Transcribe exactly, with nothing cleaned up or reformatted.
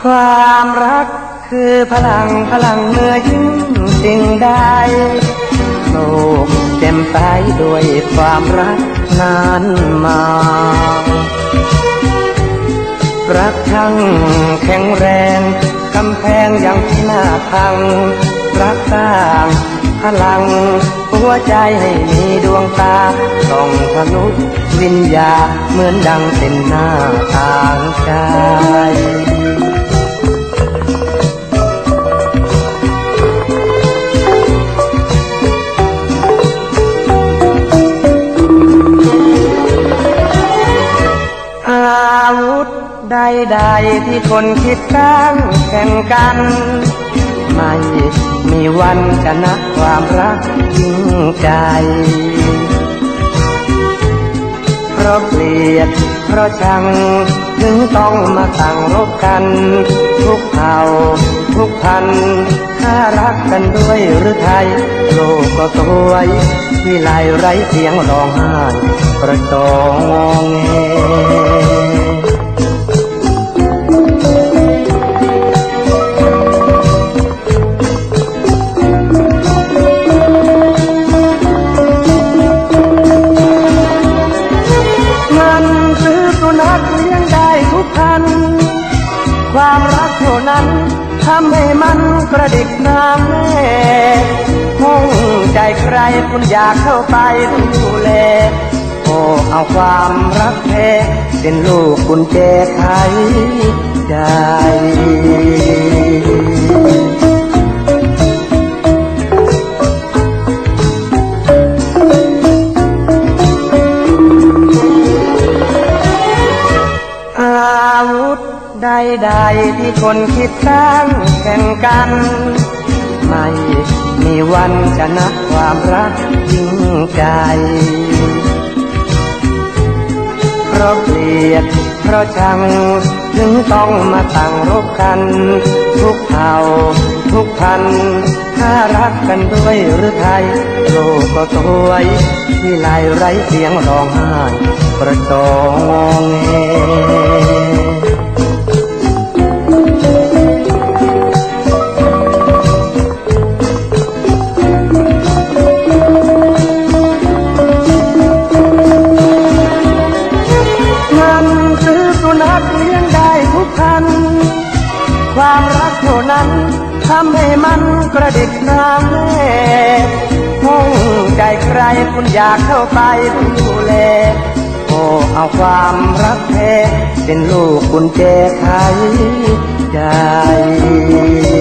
ความรักคือพลังพลังเหนือยิ่งสิ่งใดโลกเต็มไปด้วยความรักนานมารักทั้งแข็งแรงกำแพงยังที่หน้าพังรักสร้างพลังหัวใจให้มีดวงตาส่องทะลุวิญญาเหมือนดังเป็นหน้าทางใจอาวุธใดๆที่คนคิดตั้งแข่งกันไม่มีวันชนะความรักจริงใจเพราะเกลียดเพราะชังถึงต้องมาตั้งรบกันทุกเผ่าทุกพันถ้ารักกันด้วยหรือไทยโลกก็สวยที่ไล่ไร้เสียงร้องไห้กระจองงอแงความรักเท่านั้นทำให้มันกระดิกน้ำแม่ห้องใจใครคุณอยากเข้าไปดูแลโอ้เอาความรักแท้เป็นลูกกุญแจไขใจอาวุธใดๆที่คนคิดสร้างแข่งกันไม่มีวันชนะความรักจริงใจเพราะเกลียดเพราะชังถึงต้องมาตั้งรบกันทุกเผ่าทุกพันถ้ารักกันด้วยหรือไทยโลกก็สวยที่ไล่ไร้เสียงร้องไห้กระจองงอแงความรักเท่านั้นทำให้มันกระดิกน้ำแม่ห้องใจใครคุณอยากเข้าไปดูแลโอ้เอาความรักแท้เป็นลูกกุญแจไขใจ